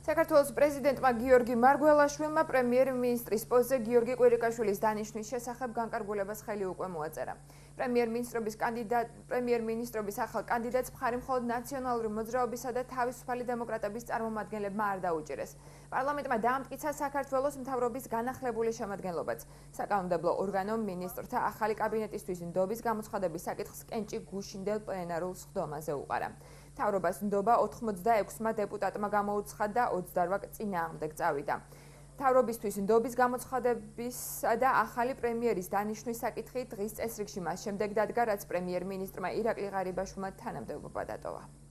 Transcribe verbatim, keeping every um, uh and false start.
საქართველოს პრეზიდენტმა გიორგი მარგველაშვილმა პრემიერ-მინისტრის პოსტზე გიორგი კვირიკაშვილის დანიშვნის შესახებ განკარგულებას ხელი უკვე მოაწერა. პრემიერ-მინისტრობის კანდიდატ პრემიერ-მინისტრობის ახალ კანდიდატს მხარი მხოლოდ ნაციონალური მოძრაობისა და თავისუფალი დემოკრატების წარმომადგენლებმა არ დაუჭირეს. პარლამენტმა დაამტკიცა საქართველოს მთავრობის განახლებული შემადგენლობაც. საკანონმდებლო ორგანომ მინისტრთა ახალი კაბინეტისთვის ნდობის გამოცხადების საკითხს კენჭი გუშინდელ პლენარულ სხდომაზე უყარა. მთავრობას ნდობა ოთხმოცდაექვსმა დეპუტატმა გამოუცხადა, ოცდაოთხ წინააღმდეგ წავიდა. მთავრობისთვის ნდობის გამოცხადებისა და ახალი პრემიერის დანიშვნის საკითხი დღის წესრიგში მას შემდეგ დადგა, რაც პრემიერ-მინისტრმა ირაკლი ღარიბაშვილმა თანამდებობა დატოვა.